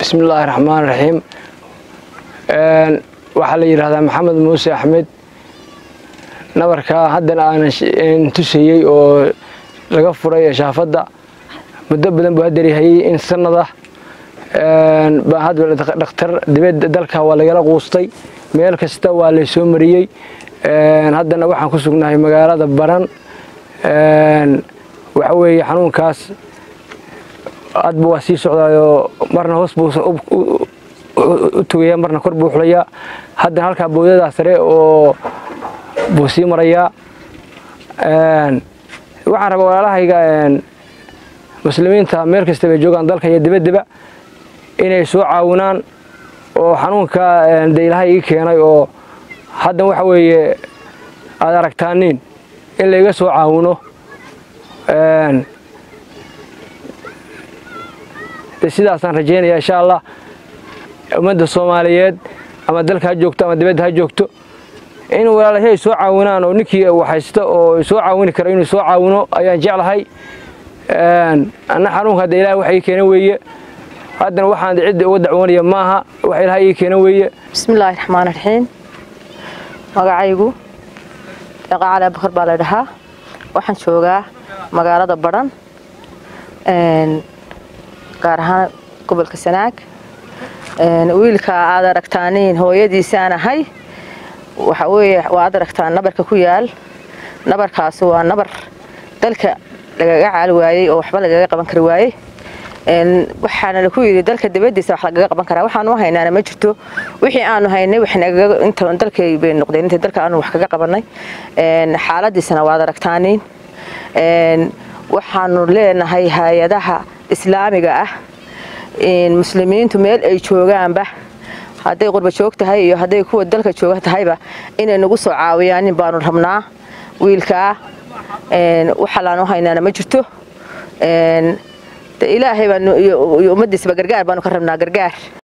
بسم الله الرحمن الرحيم. waxaa la yiraahdaa Maxamed Muuse Axmed nabarka haddana aan tusayay oo laga furay shaafada muddo badan buu hadariyay in sanada baa hadda dhakhtar dibadda dalka waa laga quustay meel kasta waa la soo mariyay haddana waxaan ku sugnahay magaalada Baran waxa weeye xanuunkaas aad buu sii socdaayo marna hoos buu tugaya marna kor buu xulaya haddana halka boodada sare oo buu sii maraya waxaan rabaa walaalahayga muslimiinta meel kasta ay joogan dalka iyo dibadda inay soo caawinaan oo xanuunka Ilaahay ii keenay oo hadda waxa weeye aad aragtaanin in la iga soo caawino sidaasaan rajeynaya insha Allah ummadda Soomaaliyeed ama dalka ha joogto ama dibadda ha joogto in walaalahay soo caawinaan oo ninkii waxaysto oo soo caawin karo inuu soo caawino ayaan jeclahay ana xanuunka Ilaahay waxay keenay weeye haddana waxaan cid uga dacwoonaya maaha wax Ilaahay keenay weeye bismillaahir rahmaanir rahiim magacaygu Cali Bakar baa la dhahaa waxaan joogaa magaalada Baran gaar ahaan gobolka Sanaag wiilka aad aragtaaniin hooyadiisana hay waxa weeye waad aragtaan nabarka ku yaal nabarkaas waa nabar dalka laga caal waayay oo waxba laga qaban kar waayay waxaana la ku yiri dalka dibadiisa wax laga qaban karaa waxaan u haynaana ma jirto wixii aanu haynay waxna inta dalkay bay noqdeen inta dalka aanu wax kaga qabanay xaaladiisana waad aragtaaniin waxaanu leenahay hay'adaha islaamiga ah in muslimiintu meel ay joogaanba haday qurba joogtahay iyo haday kuwa dalka joogtahayba inay nagu soo caawiyaan in baanu rabnaa wiilka waxa laanu haynaana ma jirto Ilaahay baan iyo ummadiisa gargaar baanu ka rabnaa gargaar